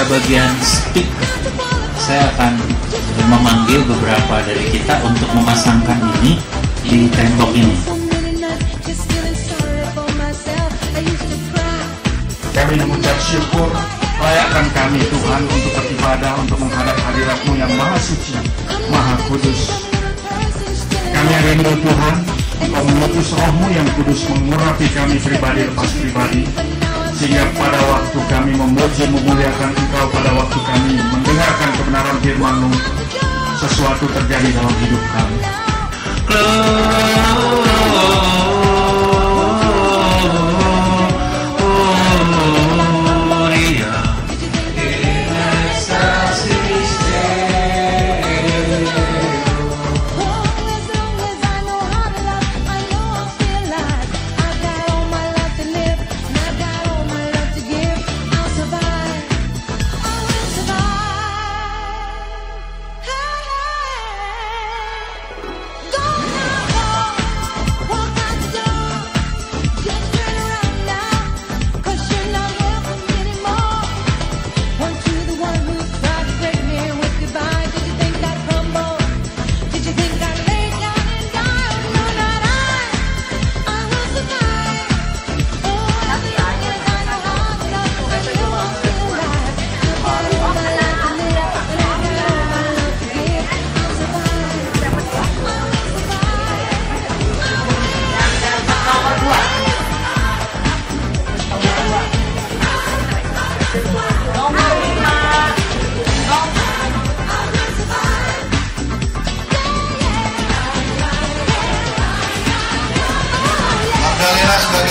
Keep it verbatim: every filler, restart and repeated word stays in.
bagian speak, saya akan memanggil beberapa dari kita untuk memasangkan ini di tembok ini. Kami mengucap syukur, layakkan kami Tuhan untuk beribadah, untuk menghadap hadirat-Mu yang maha suci, maha kudus. Kami rindu Tuhan, Engkau mengutus Roh-Mu yang kudus mengurapi kami pribadi lepas pribadi, sehingga pada waktu kami memuji memuliakan Engkau, pada waktu kami mendengarkan kebenaran firman-Mu, sesuatu terjadi dalam hidup kami. Magdalena sebagai